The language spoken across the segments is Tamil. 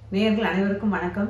நேயர்கள் அனைவருக்கும் வணக்கம்.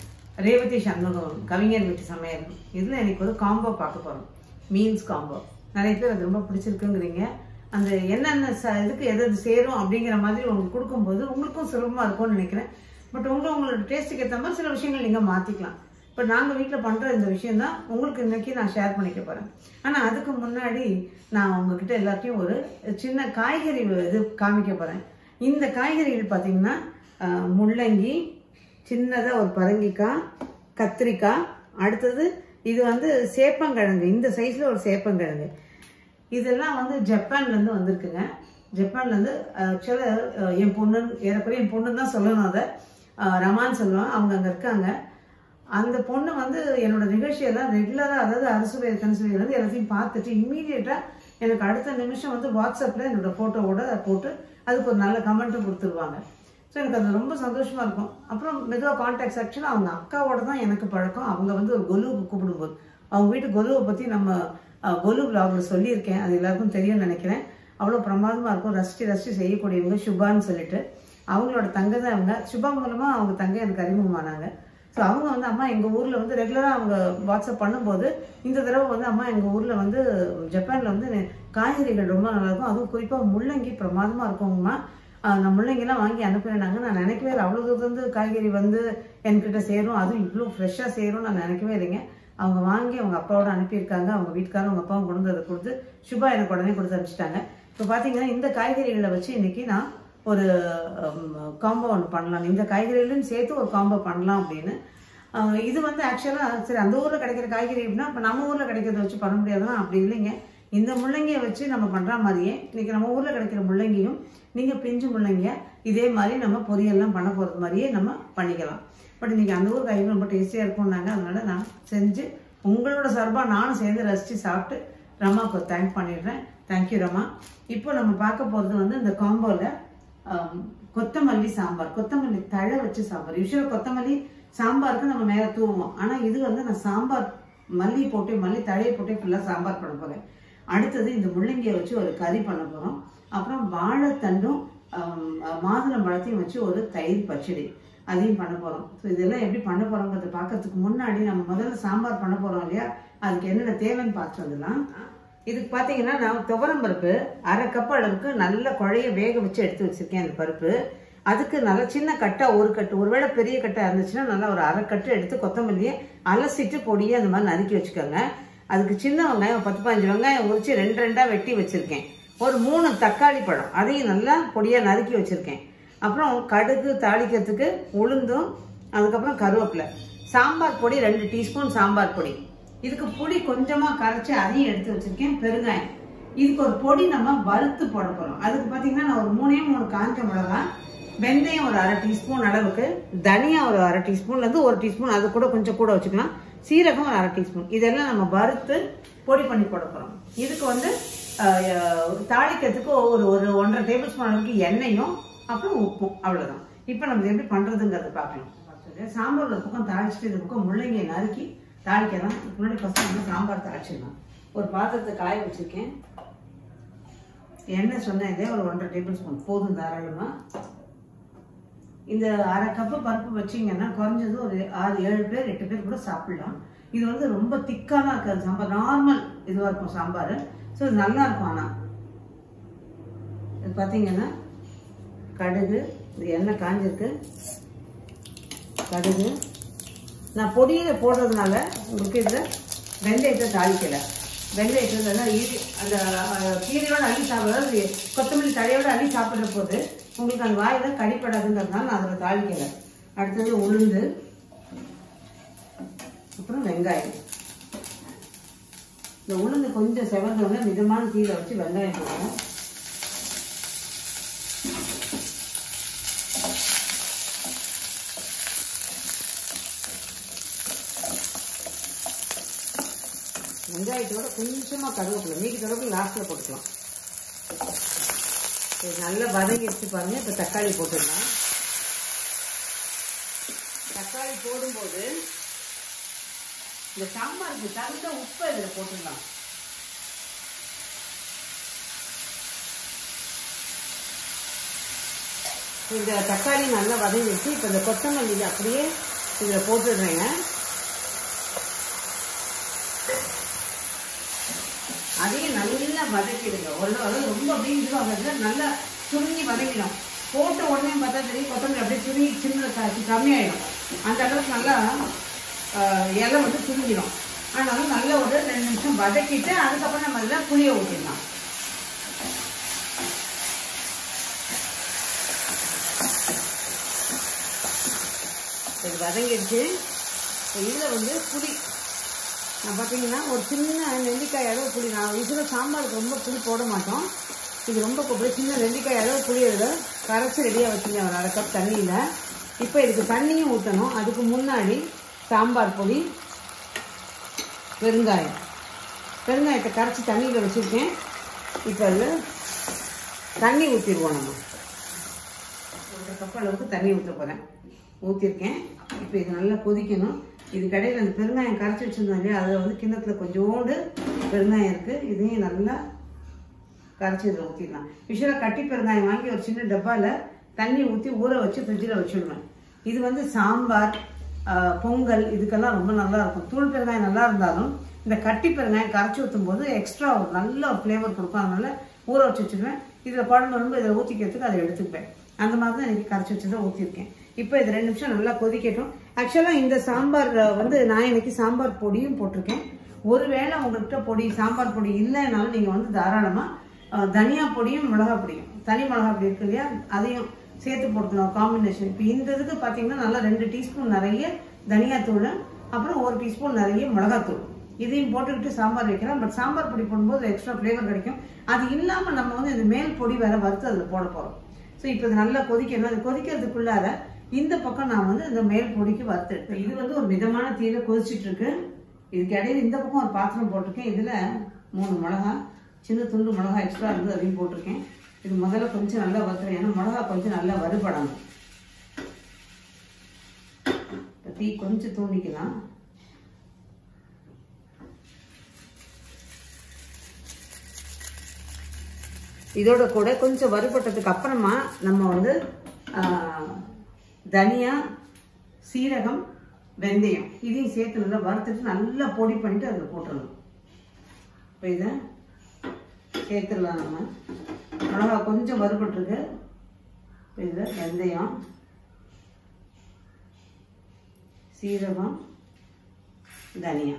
ரேவதி சண்முகம் கவிஞர் வீட்டு சமையல். இதில் எனக்கு ஒரு காம்போ பார்க்க போகிறோம். Meals combo. நிறைய பேர் அது ரொம்ப பிடிச்சிருக்குங்கிறீங்க. அந்த என்னென்ன இதுக்கு எது சேரும் அப்படிங்கிற மாதிரி உங்களுக்கு கொடுக்கும்போது உங்களுக்கும் சுலபமாக இருக்கும்னு நினைக்கிறேன். பட் உங்களோட டேஸ்ட்டுக்கு ஏற்ற மாதிரி சில விஷயங்கள் நீங்கள் மாற்றிக்கலாம். இப்போ நாங்கள் வீட்டில் பண்ணுற இந்த விஷயம் தான் உங்களுக்கு இன்றைக்கி நான் ஷேர் பண்ணிக்க போகிறேன். ஆனால் அதுக்கு முன்னாடி நான் உங்ககிட்ட எல்லாத்தையும் ஒரு சின்ன காய்கறி இது காமிக்க போகிறேன். இந்த காய்கறிகள் பார்த்தீங்கன்னா முள்ளங்கி, சின்னதாக ஒரு பரங்கிக்காய், கத்திரிக்காய், அடுத்தது இது வந்து சேப்பங்கிழங்கு, இந்த சைஸில் ஒரு சேப்பங்கிழங்கு. இதெல்லாம் வந்து ஜப்பான்லேருந்து வந்திருக்குங்க. ஜப்பான்லேருந்து ஆக்சுவலாக என் பொண்ணுன்னு தான் சொல்லணும். அதை ரமான்னு சொல்லுவாங்க. அவங்க அங்கே இருக்காங்க. அந்த பொண்ணு வந்து என்னோட நிகழ்ச்சியெல்லாம் ரெகுலராக, அதாவது அரசுவை கன்சுவையிலேருந்து எல்லாத்தையும் பார்த்துட்டு இம்மீடியட்டாக எனக்கு அடுத்த நிமிஷம் வந்து வாட்ஸ்அப்பில் என்னோட ஃபோட்டோவோட போட்டு அதுக்கு ஒரு நல்ல கமெண்ட்டும் கொடுத்துருவாங்க. ஸோ எனக்கு அது ரொம்ப சந்தோஷமாக இருக்கும். அப்புறம் மெதுவாக கான்டாக்ட்ஸ் ஆக்சுவலாக அவங்க அக்காவோட தான் எனக்கு பழக்கம். அவங்க வந்து ஒரு கொலுவுக்கு கூப்பிடும்போது அவங்க வீட்டு கொலுவை பற்றி நம்ம கொலு விளாகில் சொல்லியிருக்கேன். அது எல்லாருக்கும் தெரியும்னு நினைக்கிறேன். அவ்வளோ பிரமாதமாக இருக்கும். ரசித்து செய்யக்கூடியவங்க சுபான்னு சொல்லிட்டு அவங்களோட தங்கை தான் அவங்க. சுபா மூலமாக அவங்க தங்கை எனக்கு அறிமுகமானாங்க. ஸோ அவங்க வந்து அம்மா எங்கள் ஊரில் வந்து ரெகுலராக அவங்க வாட்ஸ்அப் பண்ணும்போது இந்த தடவை வந்து அம்மா எங்கள் ஊரில் வந்து ஜப்பானில் வந்து காய்கறிகள் ரொம்ப நல்லாயிருக்கும், அதுவும் குறிப்பாக முள்ளங்கி பிரமாதமாக இருக்குங்கம்மா, நான் முள்ளங்கிலாம் வாங்கி அனுப்புறேனாங்க. நான் நினைக்கவே இல்லை அவ்வளோ தூரம் வந்து காய்கறி வந்து என்கிட்ட சேரும், அதுவும் இவ்வளோ ஃப்ரெஷ்ஷாக சேரும் நான் நினைக்கவே இல்லைங்க. அவங்க வாங்கி அவங்க அப்பாவோட அனுப்பியிருக்காங்க. அவங்க வீட்டுக்காரரும் அவங்க அப்பாவும் கொண்டு வந்து அதை கொடுத்து சுபா எனக்கு உடனே கொடுத்து அனுப்பிச்சிட்டாங்க. இப்போ பார்த்தீங்கன்னா இந்த காய்கறிகளை வச்சு இன்றைக்கி நான் ஒரு காம்போ ஒன்று பண்ணலாம். இந்த காய்கறிகளையும் சேர்த்து ஒரு காம்போ பண்ணலாம் அப்படின்னு. இது வந்து ஆக்சுவலாக சரி அந்த ஊரில் கிடைக்கிற காய்கறி அப்படின்னா இப்போ நம்ம ஊரில் கிடைக்கிறத வச்சு பண்ண முடியாதுன்னா அப்படி இல்லைங்க. இந்த முள்ளங்கியை வச்சு நம்ம பண்ணுற மாதிரியே இன்றைக்கி நம்ம ஊரில் கிடைக்கிற முள்ளங்கியும் நீங்கள் பிஞ்சு முள்ளங்கியை இதே மாதிரி நம்ம பொரியல்லாம் பண்ண போகிறது மாதிரியே நம்ம பண்ணிக்கலாம். பட் இன்றைக்கி அந்த ஊர் காய்கறி ரொம்ப டேஸ்டியாக இருக்கும்னாங்க. அதனால நான் செஞ்சு உங்களோட சார்பாக நானும் சேர்ந்து ரசித்து சாப்பிட்டு ரமாவுக்கு தேங்க் பண்ணிடுறேன். தேங்க்யூ ரமா. இப்போ நம்ம பார்க்க போகிறது வந்து இந்த காம்போவில் கொத்தமல்லி சாம்பார், கொத்தமல்லி தழை வச்சு சாம்பார். யூஸ்வலாக கொத்தமல்லி சாம்பாருக்கு நம்ம மேலே தூவோம். ஆனால் இது வந்து நான் சாம்பார் மல்லி தழையை போட்டு ஃபுல்லாக சாம்பார் பண்ண போகிறேன். அடுத்தது இந்த முள்ளங்கியை வச்சு ஒரு கறி பண்ண போகிறோம். அப்புறம் வாழைத்தண்டும் மாதுளம் பழத்தையும் வச்சு ஒரு தயிர் பச்சடி அதையும் பண்ண போகிறோம். ஸோ இதெல்லாம் எப்படி பண்ண போகிறோங்கிறத பார்க்கறதுக்கு முன்னாடி நம்ம முதல்ல சாம்பார் பண்ண போகிறோம் இல்லையா, அதுக்கு என்னென்ன தேவைன்னு பார்த்துட்டு வந்துடலாம். இதுக்கு பார்த்தீங்கன்னா நான் துவரம் பருப்பு 1/2 கப் அளவுக்கு நல்ல குழைய வேக வச்சு எடுத்து வச்சுருக்கேன். அந்த பருப்பு அதுக்கு நல்ல சின்ன கட்டாக ஒரு கட்டு, ஒருவேளை பெரிய கட்டாக இருந்துச்சுன்னா நல்லா ஒரு 1/2 கட்டு எடுத்து கொத்தமல்லியை அலசிட்டு பொடியை அந்த மாதிரி நறுக்கி வச்சுக்கோங்க. அதுக்கு சின்ன வெங்காயம் 10-15 வெங்காயம் உரிச்சு 2 வெட்டி வச்சுருக்கேன். ஒரு 3 தக்காளி பழம் அதையும் நல்லா பொடியாக நறுக்கி வச்சுருக்கேன். அப்புறம் கடுகு தாளிக்கிறதுக்கு உளுந்தும், அதுக்கப்புறம் கருவேப்பிலை, சாம்பார் பொடி 2 டீஸ்பூன் சாம்பார் பொடி, இதுக்கு புளி கொஞ்சமாக கரைச்சி அதையும் எடுத்து வச்சுருக்கேன். பெருங்காயம், இதுக்கு ஒரு பொடி நம்ம வறுத்து போட போகிறோம். அதுக்கு பார்த்தீங்கன்னா நான் ஒரு 3 காஞ்ச மிளகா, வெந்தயம் ஒரு 1/2 டீஸ்பூன் அளவுக்கு, தனியா ஒரு 1/2 டீஸ்பூன்லேருந்து 1 டீஸ்பூன், அது கூட கொஞ்சம் கூட வச்சுக்கலாம், சீரகம் ஒரு 1/2 டீஸ்பூன், இதெல்லாம் நம்ம வறுத்து பொடி பண்ணி போட போகிறோம். இதுக்கு வந்து தாளிக்கிறதுக்கு ஒரு 1.5 டேபிள் ஸ்பூன் அளவுக்கு எண்ணெயும் அப்புறம் உப்பும், அவ்வளோதான். இப்போ நம்ம எப்படி பண்ணுறதுங்கிறத பார்க்கலாம். சாம்பார் ஒரு பக்கம் தாளிச்சுட்டு இந்த பக்கம் முள்ளங்கியை நறுக்கி தாளிக்கலாம். முன்னாடி ஃபஸ்ட்டு வந்து சாம்பார் தாளிச்சிடலாம். ஒரு பாத்திரத்தை காய வச்சுருக்கேன். எண்ணெய் சொன்னேன் இதே ஒரு 1.5 டேபிள் ஸ்பூன் போதும் தாராளமாக. இந்த 1/2 கப்பு பருப்பு வச்சிங்கன்னா குறைஞ்சது ஒரு 6-7 பேர் 8 பேர் கூட சாப்பிடலாம். இது வந்து ரொம்ப திக்காலாம் இருக்காது சாம்பார், நார்மல் இதுவாக இருக்கும் சாம்பார். ஸோ இது நல்லா இருக்கும். ஆனால் இது பார்த்தீங்கன்னா கடுகு, இது எண்ணெய் காஞ்சிருக்கு, கடுகு நான் பொடியை போடுறதுனால உங்களுக்கு இதில் வெந்தயத்தை தாளிக்கலை. வெந்தயத்தை அந்த கீரையோட அள்ளி சாப்பிட்றது, கொத்தமல்லி தழையோட அள்ளி சாப்பிட்ற போது உங்களுக்கு அந்த வாயில கடிப்படாதுங்கிறதுனால நான் அதில் தாளிக்கலை. அடுத்தது உளுந்து, அப்புறம் வெங்காயம். இந்த உளுந்து கொஞ்சம் செவந்தோடனே மிதமான தீயில வச்சு வெங்காயம் போடணும். வெங்காயத்தோட கொஞ்சமாக கருவேப்பிலை, மீதி கருவேப்பிலை லாஸ்ட்டில் போட்டுக்கலாம். நல்லா வதங்கிடுச்சு பாருங்க. இப்போ தக்காளி போட்டுடலாம். தக்காளி போடும்போது இந்த சாம்பாருக்கு தகுந்த உப்பு இதில் போட்டுடலாம். இந்த தக்காளி நல்லா வதங்கிடுச்சு. இப்போ இந்த கொத்தமல்லி அப்படியே இதில் போட்டுடுறேங்க. அதையும் நல்லா வதக்கிடுங்க. ஓரளவு ரொம்ப அப்படியே இதுவாக நல்லா சுருங்கி வதங்கிடும். போட்ட உடனே பார்த்தா தெரியும் கொத்தமல்லி அப்படியே சுருங்கி சின்ன கம்மியாயிடும். அந்த அளவுக்கு நல்லா இலை வந்து சுருங்கிடும். அதனால நல்ல ஒரு 2 நிமிஷம் வதக்கிட்டு அதுக்கப்புறம் நம்ம அதில் புளியை ஊற்றிடலாம். இது வதங்கிடுச்சு. இதில் வந்து புளி நான் பார்த்தீங்கன்னா ஒரு சின்ன நெல்லிக்காய் அளவு புளி. நான் இதில் சாம்பாருக்கு ரொம்ப புளி போட மாட்டோம். இது ரொம்ப அப்படியே சின்ன நெல்லிக்காய் அளவு புளி இதில் கரைச்சி ரெடியாக வச்சுங்க ஒரு 1/2 கப் தண்ணியில். இப்போ இதுக்கு தண்ணியும் ஊற்றணும். அதுக்கு முன்னாடி சாம்பார் பொடி, பெருங்காயத்தை கரைச்சி தண்ணியில் வச்சுருக்கேன். இப்போ அதில் தண்ணி ஊற்றிடுவோம். நம்ம 1 கப் அளவுக்கு தண்ணி ஊற்ற போகிறேன். ஊற்றிருக்கேன். இப்போ இது நல்லா கொதிக்கணும். இது கடையில் அந்த பெருங்காயம் கரைச்சி வச்சுருந்தோம் இல்லையா, அதில் வந்து கிண்ணத்தில் கொஞ்சோண்டு பெருங்காயம் இருக்குது. இதையும் நல்லா கரைச்சி இதில் ஊற்றிடலாம். யூஸ்வலாக கட்டி பெருங்காயம் வாங்கி ஒரு சின்ன டப்பாவில் தண்ணி ஊற்றி ஊற வச்சு ஃப்ரிட்ஜில் வச்சுடுவேன். இது வந்து சாம்பார், பொங்கல் இதுக்கெல்லாம் ரொம்ப நல்லா இருக்கும். தூள் பெருங்காயம் நல்லா இருந்தாலும் இந்த கட்டி பெருங்காயம் கரைச்சி ஊற்றும் போது எக்ஸ்ட்ரா ஒரு நல்ல ஒரு ஃப்ளேவர் கொடுக்கும். அதனால ஊற வச்சு வச்சுருவேன். இதில் குழம்பு ரொம்ப இதில் ஊற்றிக்கிறதுக்கு அதை எடுத்துப்பேன். அந்த மாதிரி தான் எனக்கு கரைச்சி வச்சு தான் ஊற்றிருக்கேன். இப்போ இது 2 நிமிஷம் நல்லா கொதிக்கட்டும். ஆக்சுவலாக இந்த சாம்பார் வந்து நான் இன்னைக்கு சாம்பார் பொடியும் போட்டிருக்கேன். ஒருவேளை உங்கள்கிட்ட சாம்பார் பொடி இல்லைனாலும் நீங்கள் வந்து தாராளமாக தனியா பொடியும் மிளகா பொடியும், தனி மிளகா பொடி இருக்கு இல்லையா, அதையும் சேர்த்து போட்டுக்கணும் காம்பினேஷன். இப்போ இந்த இதுக்கு பார்த்தீங்கன்னா நல்லா 2 டீஸ்பூன் நிறைய தனியாத்தூள், அப்புறம் 1 டீஸ்பூன் நிறைய மிளகாத்தூள், இதையும் போட்டுக்கிட்டு சாம்பார் வைக்கலாம். பட் சாம்பார் பொடி போடும்போது எக்ஸ்ட்ரா ஃப்ளேவர் கிடைக்கும். அது இல்லாமல் நம்ம வந்து இந்த மேல் பொடி வேற வறுத்து அதில் போட போகிறோம். ஸோ இப்போ இது நல்லா கொதிக்கணும். அது கொதிக்கிறதுக்குள்ளார இந்த பக்கம் நான் வந்து இந்த மேல் பொடிக்கு வறுத்து எடுத்தேன். இது வந்து ஒரு மிதமான தீயில கொதிச்சுட்டு இருக்கு. இதுக்கு இடையில இந்த பக்கம் ஒரு பாத்திரம் போட்டிருக்கேன். இதில் 3 மிளகா, சின்ன துண்டு மிளகா எக்ஸ்ட்ரா இருந்து அதையும் போட்டிருக்கேன். இது முதல்ல கொஞ்சம் நல்லா வறுக்கிறேன். ஏன்னா மிளகா கொஞ்சம் நல்லா வறுபடணும். தீ கொஞ்சம் தூண்டிக்கலாம். இதோட கூட கொஞ்சம் வறுபட்டதுக்கு அப்புறமா நம்ம வந்து தனியா, சீரகம், வெந்தயம் இதையும் சேர்த்து நல்லா வறுத்துட்டு நல்லா பொடி பண்ணிட்டு அதில் போட்டுடணும். இப்போ இதை சேர்த்துடலாம். நம்ம மிளகா கொஞ்சம் வறுபட்டுருக்கு. இதில் வெந்தயம், சீரகம், தனியா.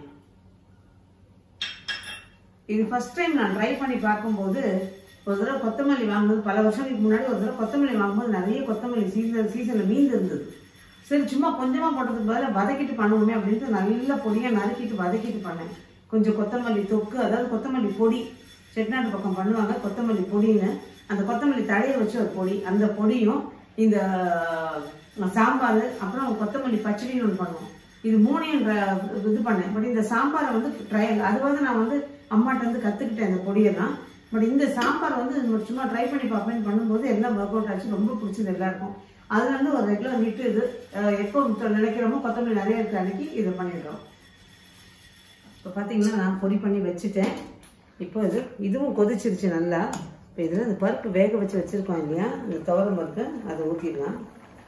இது ஃபர்ஸ்ட் டைம் நான் ட்ரை பண்ணி பார்க்கும்போது ஒரு தடவை கொத்தமல்லி வாங்கும்போது, பல வருஷங்களுக்கு முன்னாடி ஒரு தடவை கொத்தமல்லி வாங்கும்போது நிறைய கொத்தமல்லி சீசனில் மீந்து இருந்தது. சரி சும்மா கொஞ்சமாக போட்டதுக்கு பதிலாக வதக்கிட்டு பண்ணுவோமே அப்படின்ட்டு நல்ல பொடியாக நறுக்கிட்டு வதக்கிட்டு பண்ணேன். கொஞ்சம் கொத்தமல்லி தொக்கு, அதாவது கொத்தமல்லி பொடி, செட்டிநாடு பக்கம் பண்ணுவாங்க கொத்தமல்லி பொடின்னு, அந்த கொத்தமல்லி தழையை வச்சு ஒரு பொடி, அந்த பொடியும் இந்த சாம்பார், அப்புறம் கொத்தமல்லி பச்சடின்னு ஒன்று பண்ணுவோம். இது 3யும் இது பண்ணேன். பட் இந்த சாம்பாரை வந்து ட்ரையல், அது வந்து நான் வந்து அம்மாட்ட வந்து கற்றுக்கிட்டேன் இந்த பொடியெல்லாம். பட் இந்த சாம்பார் வந்து சும்மா ட்ரை பண்ணி பார்ப்பேன்னு பண்ணும்போது எல்லாம் ஒர்க் அவுட் ஆச்சு. ரொம்ப பிடிச்சது எல்லாருக்கும். அதுல இருந்து ஒரு ரெகுலர் விட்டு இது எப்போ நினைக்கிறோமோ கொத்தமல்லி நிறைய இருக்கிற அன்னைக்கு இதை பண்ணிடுறோம். இப்போ பார்த்தீங்கன்னா நான் பொடி பண்ணி வச்சுட்டேன். இப்போ இதுவும் கொதிச்சிருச்சு நல்லா. இப்போ இதில் இந்த பருப்பு வேக வச்சு வச்சுருக்கோம் இல்லையா, இந்த துவரம் பருப்பு, அதை ஊற்றிடலாம்.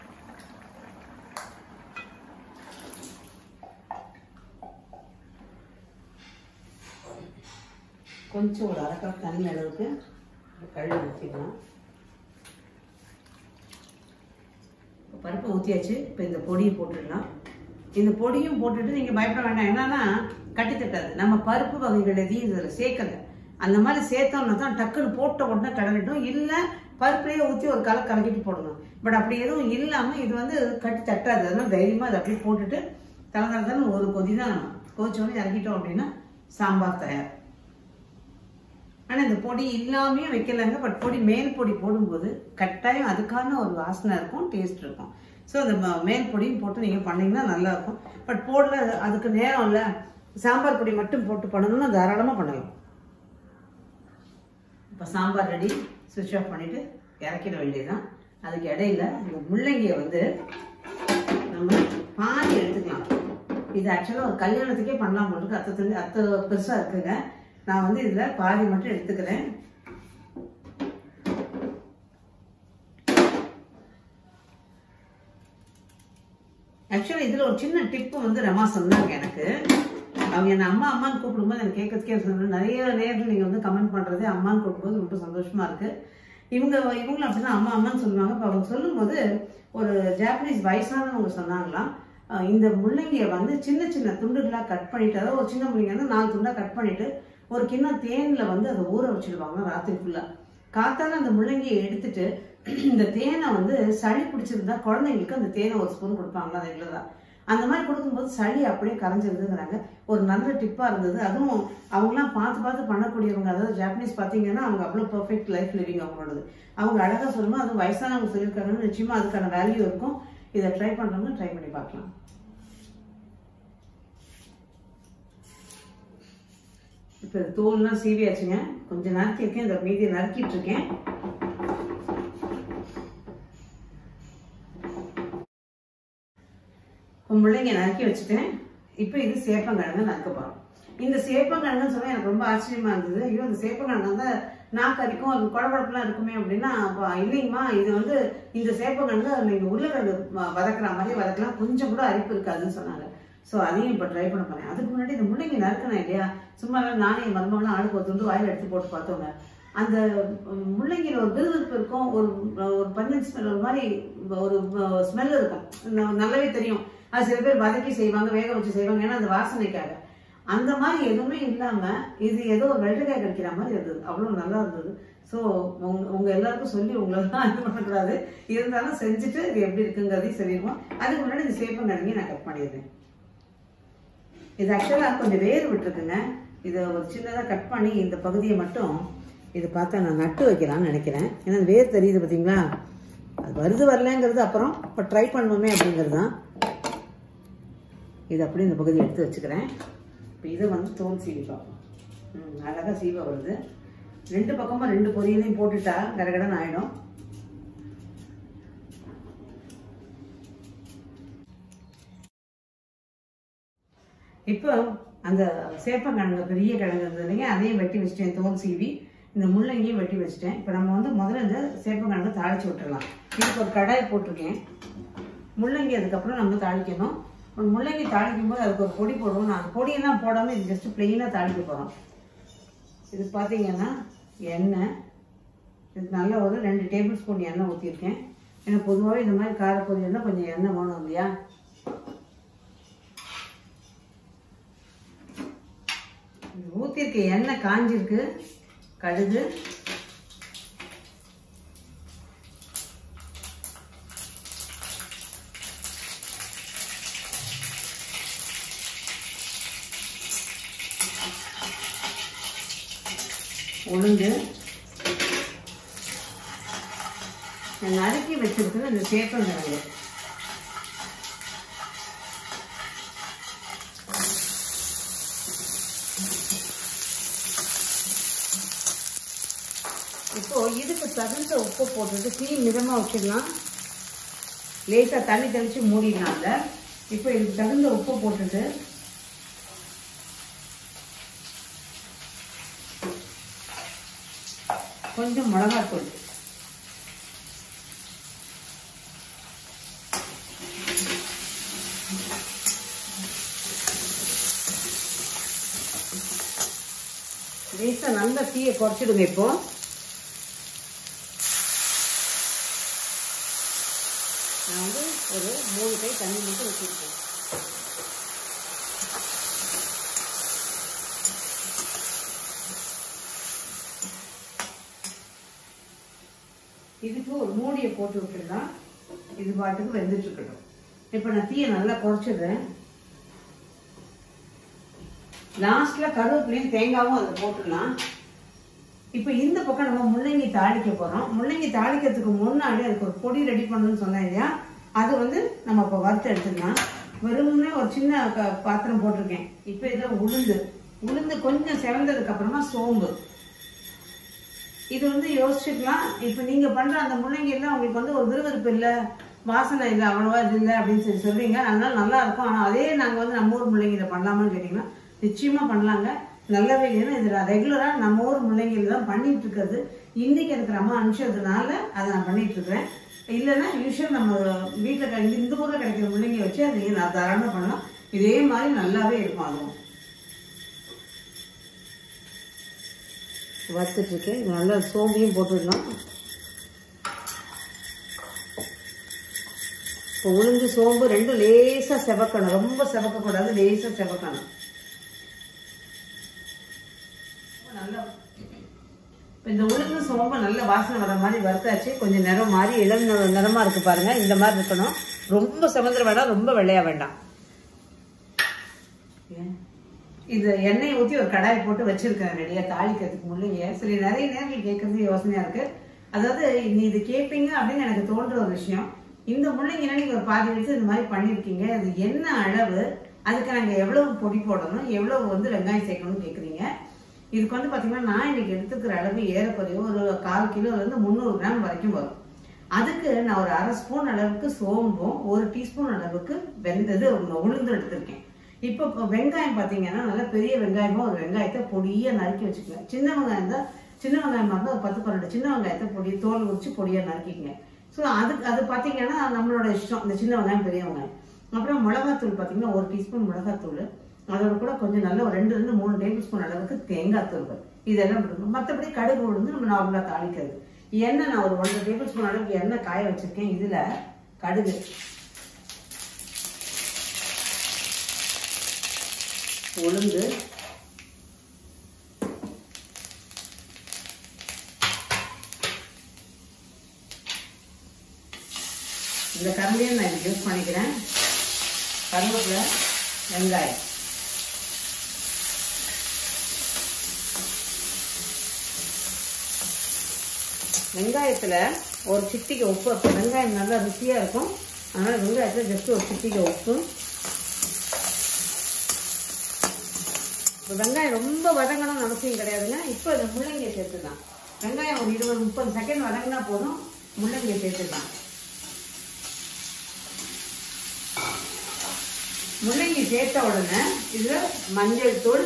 கொஞ்சம் ஒரு 1/2 கப் தண்ணி அளவுக்கு கழுவி ஊற்றிடலாம். பருப்பை ஊற்றியாச்சு. இப்போ இந்த பொடியை போட்டுடலாம். இந்த பொடியும் போட்டுட்டு நீங்கள் பயப்பட வேண்டாம். என்னன்னா கட்டி தட்டாது. நம்ம பருப்பு வகைகள் எதையும் இதில் சேர்க்கலை. அந்த மாதிரி சேர்த்தோம்னா தான் டக்குன்னு போட்ட உடனே கிளறிட்டோம். இல்லை பருப்பையே ஊற்றி ஒரு கலக்கிட்டு போடணும். பட் அப்படி எதுவும் இல்லாமல் இது வந்து கட்டி தட்டாது. அதனால தைரியமாக அதை அப்படியே போட்டுட்டு தலைநடத்தாலும் ஒரு கொதி தான் கொதிச்சோடனே இறக்கிட்டோம் அப்படின்னா சாம்பார் தயார். ஆனால் இந்த பொடி இல்லாமே வைக்கலாங்க. பட் பொடி மேல் பொடி போடும்போது கட்டாயம் அதுக்கான ஒரு வாசனை இருக்கும், டேஸ்ட் இருக்கும். ஸோ அந்த மேல் பொடியும் போட்டு நீங்கள் பண்ணிங்கன்னா நல்லாயிருக்கும். பட் போடல, அதுக்கு நேரம் இல்லை, சாம்பார் பொடி மட்டும் போட்டு பண்ணணும்னா தாராளமாக பண்ணலாம். இப்போ சாம்பார் ரெடி. சுவிட்ச் ஆஃப் பண்ணிவிட்டு இறக்கிட வேண்டியதுதான். அதுக்கு இடையில இந்த முள்ளங்கியை வந்து நம்ம பாதி எடுத்துக்கலாம். இது ஆக்சுவலாக ஒரு கல்யாணத்துக்கே பண்ணலாம் போட்டுருக்கு. அத்தை பெருசாக இருக்குங்க. நான் வந்து இதில் பாதி மட்டும் எடுத்துக்கிறேன். ஆக்சுவலா இதுல ஒரு சின்ன டிப்பு வந்து ரமா சொன்னாங்க எனக்கு. அவங்க என்ன அம்மா அம்மான்னு கூப்பிடும்போது எனக்கு கேட்கறதுக்கே நிறைய நேரத்தில் நீங்க வந்து கமெண்ட் பண்றது அம்மான்னு கூப்பிடும்போது ரொம்ப சந்தோஷமா இருக்கு. இவங்களும் அப்படிதான் அம்மா அம்மான்னு சொல்லுவாங்க. இப்போ அவங்க சொல்லும் போது ஒரு ஜாப்பனீஸ் வயசானவங்க சொன்னாங்களாம், இந்த முள்ளங்கியை வந்து சின்ன சின்ன துண்டுகளா கட் பண்ணிட்டு, அதாவது ஒரு சின்ன முள்ளங்கி வந்து 4 துண்டா கட் பண்ணிட்டு ஒரு கிண்ணம் தேன்ல வந்து அதை ஊற வச்சிடுவாங்க ராத்திரி ஃபுல்லா. காத்தால அந்த முள்ளங்கியை எடுத்துட்டு இந்த தேனை வந்து சளி பிடிச்சிருந்தா குழந்தைங்களுக்கு அந்த தேனை ஒரு ஸ்பூன் கொடுப்பாங்களா ரெகுலரா. அந்த மாதிரி கொடுக்கும்போது சளி அப்படியே கரைஞ்சிருதுங்கிறாங்க. ஒரு நல்ல டிப்பா இருந்தது. அதுவும் அவங்களாம் பார்த்து பண்ணக்கூடியவங்க. அதாவது ஜாப்பனீஸ் பார்த்தீங்கன்னா அவங்க அவ்வளோ பெர்ஃபெக்ட் லைஃப் லிவிங் அவங்களோடது. அவங்க அழகா சொல்லும்போது அதுவும் வயசானவங்க சொல்லியிருக்காங்கன்னு நிச்சயமா அதுக்கான வேல்யூ இருக்கும். இதை ட்ரை பண்றவங்க ட்ரை பண்ணி பார்க்கலாம். இப்போ தோல்லாம் சீவியாச்சுங்க. கொஞ்சம் நறுக்கி இருக்கேன், இந்த மீதியை நறுக்கிட்டு இருக்கேன். முள்ளங்கி நறுக்கி வச்சுட்டேன். இப்போ இது சேப்பங்கிழங்கு நறுக்க போறோம். இந்த சேப்பங்கிழங்குன்னு சொன்னா எனக்கு ரொம்ப ஆச்சரியமா இருந்தது. ஐயோ இந்த சேப்பங்கிழங்கு வந்து நாக்கரிக்கும் அது குழப்பெல்லாம் இருக்குமே அப்படின்னா, இல்லைங்கம்மா இது வந்து இந்த சேப்பங்கிழங்கு நீங்க உருளைக்கிழங்கு வதக்குற மாதிரி வதக்கலாம், கொஞ்சம் கூட அரிப்பு இருக்காதுன்னு சொன்னாங்க. ஸோ அதையும் இப்போ ட்ரை பண்ண போறேன். அதுக்கு முன்னாடி இந்த முள்ளங்கி நறுக்கணும் இல்லையா, சும்மா நானே என் மருமகளும் ஆளுக்கு ஒரு துண்டு வாயில் எடுத்து போட்டு பார்த்தோங்க. அந்த முள்ளங்கியில ஒரு விறுவிறுப்பு இருக்கும், ஒரு பன்னீர் ஸ்மெல், ஒரு மாதிரி ஒரு ஸ்மெல் இருக்கும், நல்லாவே தெரியும். அது சில பேர் வதக்கி செய்வாங்க, வேக வச்சு செய்வாங்க, ஏன்னா அந்த வாசனைக்காக. அந்த மாதிரி எதுவுமே இல்லாம இது ஏதோ ஒரு வெள்ளக்காய் கடிக்கிற மாதிரி இருந்தது. அவ்வளவு நல்லா இருந்தது. ஸோ உங்க எல்லாருக்கும் சொல்லி உங்களெல்லாம் இது பண்ணக்கூடாது, இருந்தாலும் செஞ்சுட்டு இது எப்படி இருக்குங்கிறதையும் சொல்லிடுவோம். அதுக்கு முன்னாடி இந்த சேப்பங்கிழங்கையும் நான் கட் பண்ணிடுறேன். இது ஆக்சுவலாக கொஞ்சம் வேர் விட்டுருக்குங்க. இதை ஒரு சின்னதாக கட் பண்ணி இந்த பகுதியை மட்டும் இது பார்த்தா நான் நட்டு வைக்கலாம்னு நினைக்கிறேன். ஏன்னா வேர் தெரியுது பார்த்தீங்களா, அது வருது வரலங்கிறது அப்புறம், இப்போ ட்ரை பண்ணுவோமே அப்படிங்கிறது தான். இது அப்படியே இந்த பகுதியை எடுத்து வச்சுக்கிறேன். இப்போ இதை வந்து தோல் சீவி பார்ப்போம். அழகாக சீவா வருது. 2 பக்கமும் 2 பொரியலையும் போட்டுட்டா கடகடன்னு ஆயிடும். இப்போ அந்த சேப்பங்கிழங்கு பெரிய கிழங்கு இருந்தது இல்லைங்க, அதையும் வெட்டி வச்சுட்டேன் தோல் சீவி. இந்த முள்ளங்கியும் வெட்டி வச்சுட்டேன். இப்போ நம்ம வந்து முதல்ல இந்த சேப்பங்கிழங்கு தாளிச்சு விட்டுடலாம். இதுக்கு ஒரு கடாய் போட்டிருக்கேன். முள்ளங்கி அதுக்கப்புறம் நம்ம தாளிக்கணும். ஒரு முள்ளங்கி தாளிக்கும் போது அதுக்கு ஒரு பொடி போடுவோம். நான் பொடியெல்லாம் போடாமல் இது ஜஸ்ட் பிளெயினாக தாளிக்க போகிறோம். இது பார்த்தீங்கன்னா எண்ணெய், இதுக்கு நல்லா ஒரு 2 டேபிள் ஸ்பூன் எண்ணெய் ஊற்றிருக்கேன். ஏன்னா பொதுவாகவே இந்த மாதிரி காரப்பொரியல்னா கொஞ்சம் எண்ணெய் வேணும் இல்லையா. ஊற்றிருக்க எண்ணெய் காஞ்சிருக்கு. கடுகு, உளுந்து, நறுக்கி வச்சிருக்கிற இந்த சேப்பங்கிழங்கு, இப்போ இதுக்கு தகுந்த உப்பு போட்டுட்டு தீ மிதமா வச்சிடலாம். லேசா தண்ணி தெளிச்சு மூடிடலாம். இப்போ இதுக்கு தகுந்த உப்பு போட்டுட்டு கொஞ்சம் மிளகாத்தூள், லேசா நல்லா தீயை குறைச்சிடுங்க. இப்போ நான் வந்து ஒரு 3 கை தண்ணி மட்டும் வச்சிருக்கேன். இதுக்கு ஒரு மூடியை போட்டு விட்டுடலாம். இது பாட்டுக்கு வெந்துட்டு இருக்கட்டும். இப்ப நான் தீயை நல்லா குறைச்சிடுறேன். லாஸ்ட்ல கருவேப்பிலையும் தேங்காவும் அதை போட்டுடலாம். இப்ப இந்த பக்கம் நம்ம முள்ளங்கி தாளிக்க போறோம். முள்ளங்கி தாளிக்கிறதுக்கு முன்னாடி அதுக்கு ஒரு பொடி ரெடி பண்ணணும்னு சொன்னேன் இல்லையா, அது வந்து நம்ம இப்ப வறுத்து எடுத்துக்கலாம். வெறும்னே ஒரு சின்ன பாத்திரம் போட்டிருக்கேன். இப்ப இதுல உளுந்து கொஞ்சம் செவந்ததுக்கு அப்புறமா சோம்பு. இது வந்து யோசிச்சுக்கலாம். இப்ப நீங்க பண்ற அந்த முள்ளங்கி எல்லாம் உங்களுக்கு வந்து ஒரு விறுவிறுப்பு இல்லை, வாசனை இல்லை, அவ்வளவா இது இல்லை அப்படின்னு சொல்லி சொல்றீங்க. அதனால நல்லா இருக்கும். ஆனா அதே நாங்க வந்து நம்ம ஊர் முள்ளங்கியில பண்ணலாமான்னு கேட்டீங்கன்னா நிச்சயமா பண்ணலாங்க. நல்லாவே இல்லைன்னா இது ரெகுலரா நம்ம ஊர் முள்ளங்கியில தான் பண்ணிட்டு இருக்கிறது. இன்னைக்கு எனக்கு ரொம்ப அனுப்பிச்சதுனால அதை நான் பண்ணிட்டு இருக்கிறேன். இல்லைன்னா யூஸ்வல் நம்ம வீட்டில் இந்த ஊரில் கிடைக்கிற முள்ளங்கி வச்சு அதை நான் தாராளமாக பண்ணலாம். இதே மாதிரி நல்லாவே இருக்கும். அதுவும் வறுத்துட்ருக்கு. இது நல்லா சோம்பையும் போட்டுடலாம். இப்போ உளுந்து சோம்பு ரெண்டும் லேசாக செவக்கணும், ரொம்ப செவக்கக்கூடாது, லேசாக செவக்கணும். நல்லா இப்போ இந்த உளுந்து சோம்பு நல்ல வாசனை வர மாதிரி வறுத்தாச்சு. கொஞ்சம் நிறம் மாதிரி இளம் நிறமாக இருக்குது பாருங்கள். இந்த மாதிரி இருக்கணும். ரொம்ப செவந்திர வேண்டாம், ரொம்ப வெள்ளையாக வேண்டாம். இது எண்ணெயை ஊற்றி ஒரு கடாயை போட்டு வச்சிருக்கேன் ரெடியாக தாளிக்கிறதுக்கு முள்ளங்கிய. சரி, நிறைய நேரங்கள் கேட்கறது யோசனையாக இருக்குது. அதாவது நீ இது கேட்பீங்க அப்படின்னு எனக்கு தோன்ற ஒரு விஷயம். இந்த முள்ளங்கினா நீங்கள் ஒரு பாதி எடுத்து இந்த மாதிரி பண்ணியிருக்கீங்க. அது என்ன அளவு, அதுக்கு நாங்கள் எவ்வளவு பொடி போடணும், எவ்வளவு வந்து வெங்காயம் சேர்க்கணும்னு கேட்குறீங்க. இதுக்கு வந்து பார்த்தீங்கன்னா நான் இன்னைக்கு எடுத்துக்கிற அளவு ஏறக்குறைய ஒரு 1/4 கிலோலேருந்து 300 கிராம் வரைக்கும் வரும். அதுக்கு நான் ஒரு 1/2 ஸ்பூன் அளவுக்கு சோம்பும் 1 டீஸ்பூன் அளவுக்கு வெந்தது உளுந்து எடுத்திருக்கேன். இப்போ வெங்காயம் பார்த்தீங்கன்னா நல்லா பெரிய வெங்காயமாக ஒரு வெங்காயத்தை பொடியாக நறுக்கி வச்சுக்கலாம். சின்ன வெங்காயம் தான், சின்ன வெங்காயமாக இருந்தால் ஒரு 10-12 சின்ன வெங்காயத்தை தோல் உரிச்சு பொடியாக நறுக்கிக்கங்க. ஸோ அது பார்த்தீங்கன்னா நம்மளோட இஷ்டம், இந்த சின்ன வெங்காயம் பெரிய வெங்காயம். அப்புறம் மிளகாத்தூள் பார்த்தீங்கன்னா 1 டீஸ்பூன் மிளகாத்தூள், அதோட கூட கொஞ்சம் நல்ல ஒரு 2-3 டேபிள் ஸ்பூன் அளவுக்கு தேங்காய் தூள், இதெல்லாம் போடணும். மற்றபடி கடுகு உளுந்து நம்ம நார்மலாக தாளிக்கிறது. எண்ணெய் நான் ஒரு 1 டேபிள் ஸ்பூன் அளவுக்கு எண்ணெய் காய வச்சிருக்கேன். இதில் கடுகு, உளுந்து, இந்த கரண்டியை நான் இதுக்கு யூஸ் பண்ணிக்கிறேன். கருவேப்பிலை, வெங்காயம், வெங்காயத்தில் ஒரு சிட்டிகை உப்பு. அப்போ வெங்காயம் நல்லா ருசியாக இருக்கும். அதனால் வெங்காயத்தில் ஜஸ்ட் ஒரு சிட்டிகை உப்பு. இப்போ வெங்காயம் ரொம்ப வதங்கணும்னு அவசியம் கிடையாதுங்க. இப்போ இந்த முள்ளங்கியை சேர்த்துக்கலாம். வெங்காயம் ஒரு 20-30 செகண்ட் வதங்கினா போதும், முள்ளங்கியை சேர்த்துக்கலாம். முள்ளங்கி சேர்த்த உடனே இதில் மஞ்சள் தூள்,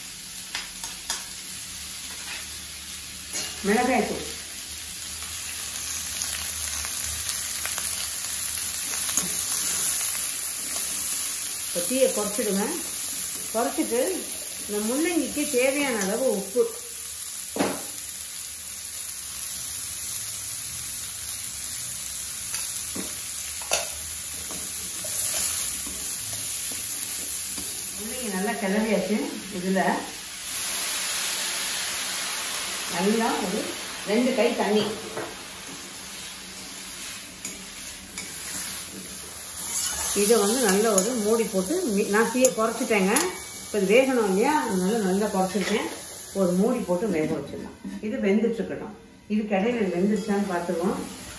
மிளகாய் தூள், தீயை குறைச்சிடுங்க. குறைச்சிட்டு இந்த முள்ளங்கிக்கு தேவையான அளவு உப்பு, முள்ளங்கி நல்லா கிளறியாச்சு. இதில் நல்லா ஒரு 2 கை தண்ணி, இதை வந்து நல்ல ஒரு மூடி போட்டு நான் தீயை குறைச்சிட்டேங்க. இப்போ இது வேகணும் இல்லையா, அதனால நல்லா குறைச்சிருக்கேன். ஒரு மூடி போட்டு வேக வச்சிடலாம். இது வெந்துட்டுருக்கட்டும். இது கடையில் வெந்துருச்சான்னு பார்த்துக்குவோம்.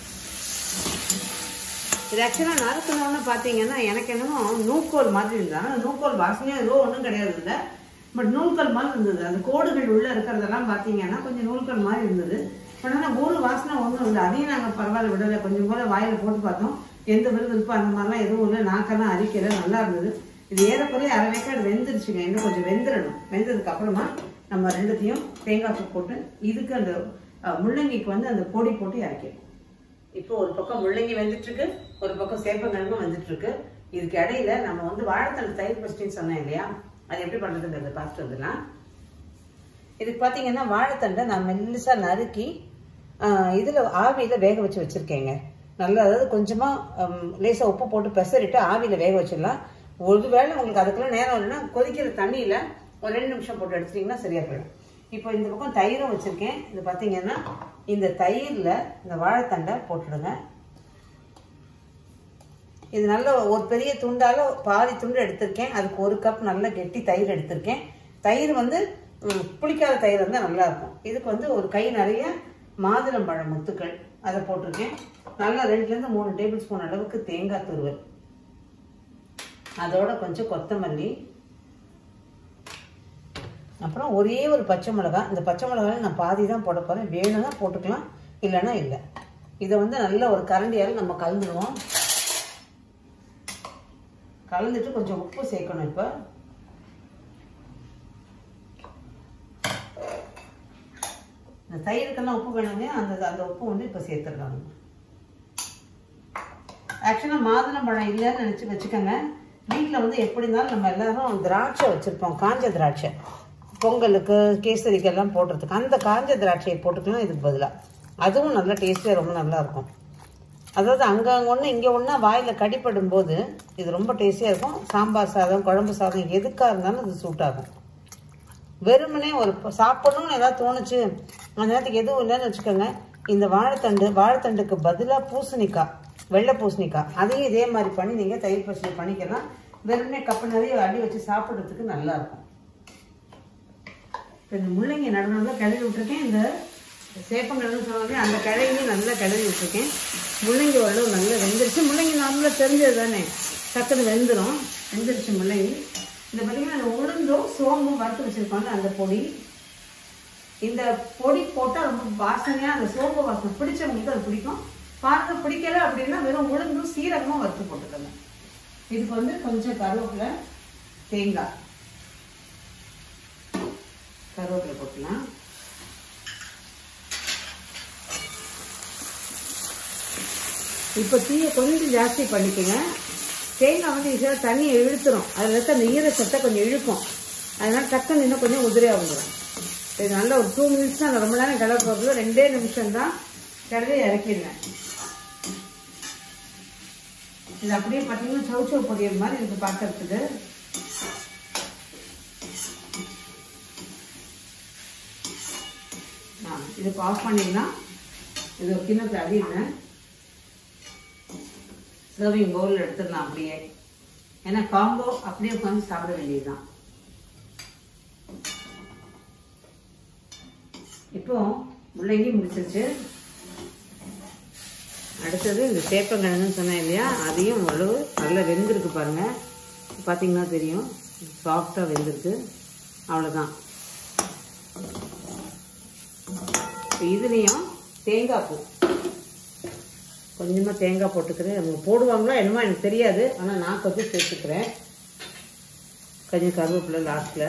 இது ஆக்சுவலாக நறுக்கணும்னு பார்த்தீங்கன்னா எனக்கு என்னமோ நூக்கோல் மாதிரி இருந்தாங்க. நூக்கோல் வாசனையும் ஏதோ ஒன்றும் கிடையாது இல்லை, பட் நூல்கல் மாதிரி இருந்தது. அந்த கோடுகள் உள்ளே இருக்கிறதெல்லாம் பார்த்தீங்கன்னா கொஞ்சம் நூல்கல் மாதிரி இருந்தது. பட் ஆனால் ஒரு வாசனை ஒன்றும் இல்லை. அதையும் நாங்கள் பரவாயில்ல விடலை. கொஞ்சம் போல வாயில் போட்டு பார்த்தோம், எந்த விருப்பம் அந்த மாதிரிலாம் எதுவும் இல்லை. நாக்கெல்லாம் அரிக்கலை, நல்லா இருந்தது. இது ஏறக்குறைய 1/2 வேக்காடு வெந்துருச்சுங்க. இன்னும் கொஞ்சம் வெந்துடணும். வெந்ததுக்கு அப்புறமா நம்ம ரெண்டுத்தையும் தேங்காய் பூ போட்டு இதுக்கு அந்த முள்ளங்கிக்கு வந்து அந்த பொடி போட்டு இறக்கிடும். இப்போ ஒரு பக்கம் முள்ளங்கி வெந்துட்டு இருக்கு, ஒரு பக்கம் சேப்பங்கிழங்கும் வந்துட்டு இருக்கு. இதுக்கு இடையில நம்ம வந்து வாழைத்தண்டு தயிர் பஸ்டின்னு சொன்னேன் இல்லையா, அது எப்படி பண்றதுன்றதை பார்த்துட்டு வந்துடலாம். இதுக்கு பார்த்தீங்கன்னா வாழைத்தண்டை நான் மெல்லிசா நறுக்கி இதில் ஆவியில் வேக வச்சு வச்சுருக்கேங்க. நல்லா, அதாவது கொஞ்சமாக லேசாக உப்பு போட்டு பெசரிட்டு ஆவியில் வேக வச்சிடலாம். ஒருவேளை உங்களுக்கு அதுக்கெல்லாம் நேரம் இல்லைன்னா கொதிக்கிற தண்ணியில் ஒரு 2 நிமிஷம் போட்டு எடுத்துட்டிங்கன்னா சரியாக போயிடும். இப்போ இந்த பக்கம் தயிரும் வச்சுருக்கேன். இது பார்த்தீங்கன்னா இந்த தயிரில் இந்த வாழைத்தண்டை போட்டுடுங்க. இது நல்ல ஒரு பெரிய துண்டால் பாதி துண்டு எடுத்திருக்கேன். அதுக்கு 1 கப் நல்ல கெட்டி தயிர் எடுத்திருக்கேன். தயிர் வந்து புளிக்காத தயிர் இருந்தால் நல்லாயிருக்கும். இதுக்கு வந்து ஒரு கை நிறைய மாதுளம்பழம் முத்துக்கள் அதை போட்டிருக்கேன். நல்லா 2-3 டேபிள் ஸ்பூன் அளவுக்கு தேங்காய் துருவல், அதோட கொஞ்சம் கொத்தமல்லி, அப்புறம் ஒரே ஒரு பச்சை மிளகாய். இந்த பச்சை மிளகாய் நான் பாதி தான் போட போகிறேன். வேணும்னா போட்டுக்கலாம், இல்லைன்னா இல்லை. இதை வந்து நல்ல ஒரு கரண்டியால் நம்ம கலந்துடுவோம். கலந்துட்டு கொஞ்சம் உப்பு சேர்க்கணும். இப்போ இந்த தயிருக்கெல்லாம் உப்பு வேணுங்க, அந்த உப்பு வந்து இப்போ சேர்த்துடலாம். ஆக்சுவலாக மாதுளம்பழம் இல்லைன்னு நினச்சி வச்சுக்கோங்க. வீட்டில் வந்து எப்படி இருந்தாலும் நம்ம எல்லாரும் திராட்சை வச்சுருப்போம், காஞ்ச திராட்சை, பொங்கலுக்கு கேசரிக்கெல்லாம் போடுறதுக்கு. அந்த காஞ்ச திராட்சையை போட்டுக்கலாம் இதுக்கு பதிலாக. அதுவும் நல்லா டேஸ்டியாக ரொம்ப நல்லாயிருக்கும். அதாவது அங்கே ஒன்று இங்கே ஒன்றா வாயில் கடிப்படும் போது இது ரொம்ப டேஸ்டியாக இருக்கும். சாம்பார் சாதம், குழம்பு சாதம் எதுக்காக இருந்தாலும் இது சூட் ஆகும். வெறுமனே ஒரு சாப்பிடணும்னு ஏதாவது தோணுச்சு அந்த நேரத்துக்கு எதுவும் இல்லைன்னு வச்சுக்கோங்க, இந்த வாழைத்தண்டுக்கு பதிலாக பூசணிக்காய், வெள்ளை பூசணிக்காய், அதையும் இதே மாதிரி பண்ணி நீங்கள் தயிர் பச்சடி பண்ணிக்கலாம். வெறுமனே கப்பு நிறைய அடி வச்சு சாப்பிட்றதுக்கு நல்லாயிருக்கும். இப்போ இந்த முள்ளங்கி நடுவில் கிளறி விட்டுருக்கேன். இந்த சேப்பங்கிழங்கு சொன்னாலே அந்த கிழங்கையும் நல்லா கிளறி விட்டுருக்கேன். முள்ளங்கி ஓரளவு நல்லா வெந்துருச்சு. முள்ளங்கி நார்மலாக தெரிஞ்சது தானே, டக்குன்னு வெந்துருச்சு முள்ளங்கி. இந்த பார்த்தீங்கன்னா அந்த உளுந்தும் சோம்பும் வறுத்து வச்சுருக்கோங்க, அந்த பொடி. இந்த பொடி போட்டால் ரொம்ப வாசனையாக, அந்த சோம்பு வாசனை பிடிச்சவங்களுக்கு அது பிடிக்கும். பாருங்க, பிடிக்கல அப்படின்னா வெறும் உளுந்தும் சீரகமும் வறுத்து போட்டுக்கோங்க. இதுக்கு வந்து கொஞ்சம் கருவேப்பிலை, தேங்காய், கருவேப்பிலை போட்டுக்கலாம். இப்போ தீயை கொஞ்சம் ஜாஸ்தி பண்ணிக்கோங்க. தேங்காய் வந்து ஈஸியாக தண்ணியை இழுத்துரும், அதில் இருக்க அந்த ஈரச்சத்தை கொஞ்சம் இழுக்கும். அதனால டக்குன்னு இன்னும் கொஞ்சம் உதிரியாக வந்துடும். இது நல்லா ஒரு 2 மினிட்ஸ் தான், ரொம்ப நேரம் கிளற போகிறதுல 2 நிமிஷம் தான் கிளறி இறக்கிடுவேன். இது அப்படியே பார்த்தீங்கன்னா சவுச்சவு பொரியல் மாதிரி எனக்கு பார்க்கறதுக்கு. இது ஆஃப் பண்ணிடலாம். இது ஒரு கிண்ணத்தில் அடிடுறேன். சர்விங் பவுலில் எடுத்துடலாம் அப்படியே. ஏன்னா காம்போ அப்படியே உட்காந்து சாப்பிட வேண்டியதுதான். இப்போ முள்ளங்கி முடிச்சிருச்சு. அடுத்தது இந்த சேப்பங்கிழங்குன்னு சொன்னேன் இல்லையா, அதையும் ஓரளவு நல்லா வெந்திருக்கு பாருங்க. பார்த்தீங்கன்னா தெரியும், சாஃப்டாக வெந்திருக்கு. அவ்வளோதான். இதுலேயும் தேங்காய் பூ கொஞ்சமாக தேங்காய் போட்டுக்கிறேன். அவங்க போடுவாங்களோ என்னமோ எனக்கு தெரியாது, ஆனால் நான் கொஞ்சம் சேர்த்துக்கிறேன். கொஞ்சம் கருவேப்பிலை லாஸ்ட்டில்.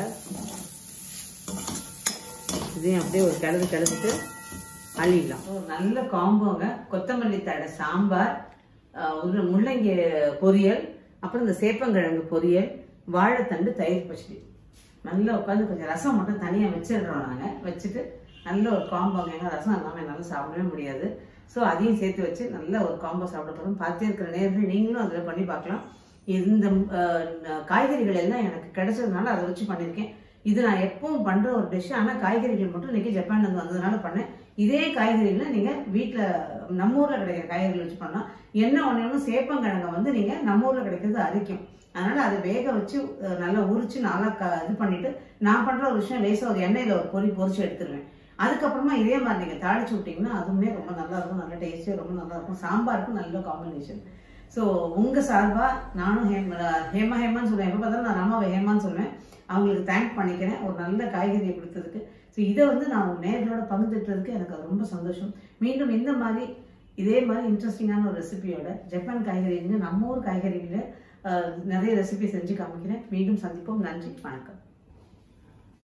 இதையும் அப்படியே ஒரு கிளறிட்டு அள்ளிடலாம். நல்ல காம்போங்க. கொத்தமல்லி தழை சாம்பார், முள்ளங்கி பொரியல், அப்புறம் இந்த சேப்பங்கிழங்கு பொரியல், வாழைத்தண்டு தயிர் பச்சடி. நல்லா உட்காந்து கொஞ்சம் ரசம் மட்டும் தனியாக வச்சிடுறோம். நாங்கள் வச்சுட்டு நல்ல ஒரு காம்போங்க. ஏன்னா ரசம் எல்லாமே என்னால் சாப்பிடவே முடியாது. ஸோ அதையும் சேர்த்து வச்சு நல்ல ஒரு காம்போ சாப்பிட போகிறோம். பார்த்தே இருக்கிற நேரத்தில் நீங்களும் அதில் பண்ணி பார்க்கலாம். இந்த காய்கறிகள் எல்லாம் எனக்கு கிடைச்சதுனால அதை வச்சு பண்ணியிருக்கேன். இது நான் எப்பவும் பண்ணுற ஒரு டிஷ். ஆனால் காய்கறிகள் மட்டும் இன்றைக்கி ஜப்பான்லேருந்து வந்ததுனால பண்ணேன். இதே காய்கறிகளை நீங்கள் வீட்டில் நம்ம ஊரில் கிடைக்கிற காய்கறிகள் வச்சு பண்ணலாம். என்ன ஒன்று சேப்பங்கிழங்கை வந்து நீங்கள் நம்ம ஊரில் கிடைக்கிறது அரிக்கும். அதனால் அதை வேக வச்சு நல்லா உரிச்சு நல்லா இது பண்ணிவிட்டு நான் பண்ணுற ஒரு விஷயம், லேசாக ஒரு எண்ணெயில் ஒரு பொரிச்சு எடுத்துருவேன். அதுக்கப்புறமா இதே மாதிரி நீங்கள் தாளிச்சு விட்டிங்கன்னா அதுவுமே ரொம்ப நல்லாயிருக்கும். நல்ல டேஸ்டியாக ரொம்ப நல்லாயிருக்கும். சாம்பாருக்கும் நல்ல காம்பினேஷன். ஸோ உங்கள் சார்பாக நானும் ஹேமான்னு சொல்லுவேன். எப்போ பார்த்தாலும் நான் ராமாவை ஹேமான்னு சொல்லுவேன். அவங்களுக்கு தேங்க் பண்ணிக்கிறேன் ஒரு நல்ல காய்கறியை கொடுத்ததுக்கு. ஸோ இதை வந்து நான் நேர்களோட பகிர்ந்துட்டதுக்கு எனக்கு அது ரொம்ப சந்தோஷம். மீண்டும் இந்த மாதிரி இதே மாதிரி இன்ட்ரெஸ்டிங்கான ஒரு ரெசிபியோட ஜப்பான் காய்கறின்னு நம்ம ஊர் காய்கறிகளில் நிறைய ரெசிபி செஞ்சு காமிக்கிறேன். மீண்டும் சந்திப்போம். நன்றி, வணக்கம்.